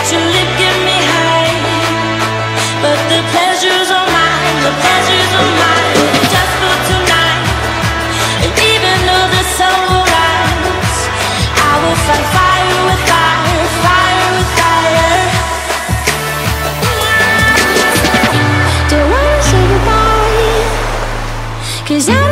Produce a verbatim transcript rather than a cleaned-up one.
let your lip get me high, but the pleasures are mine, the pleasures are mine, just for tonight. And even though the sun will rise, I will fight fire with fire, fire with fire. Don't wanna say goodbye, 'cause I